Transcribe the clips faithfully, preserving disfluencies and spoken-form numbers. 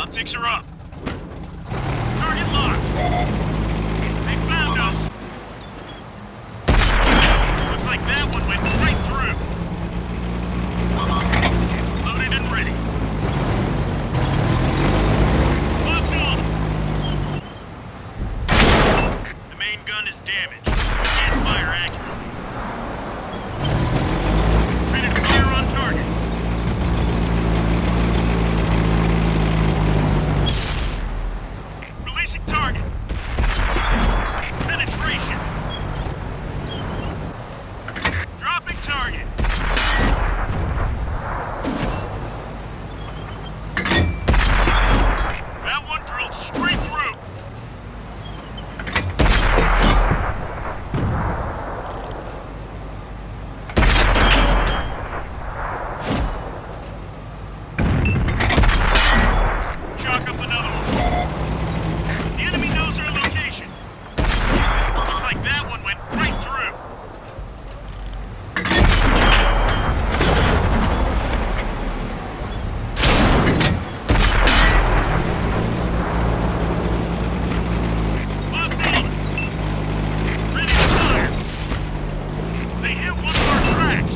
Optics are up. Target locked. They found us. Looks like that one went right through. Loaded and ready. Locked on. The main gun is damaged. We can't fire accurately. Ready to fire on target. Releasing target. Penetration. Dropping target. That one drilled straight through. Chalk up another one. The enemy knows our location. Looks like that one went right through. Locked on. Ready to fire. They hit one of our tracks.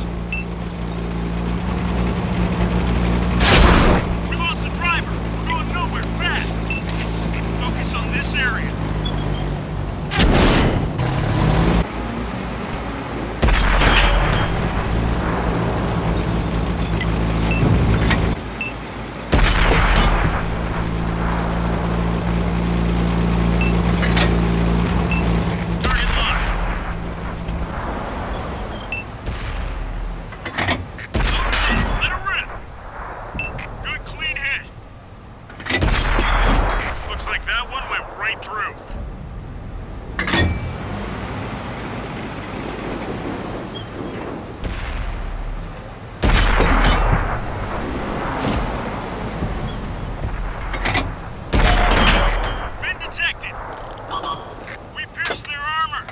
We lost the driver. We're going nowhere fast. Focus on this area. Target locked. Let it rip. Good clean hit. Looks like that one went right through. Been detected. We pierced their armor.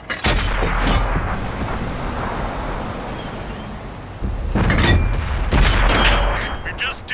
We just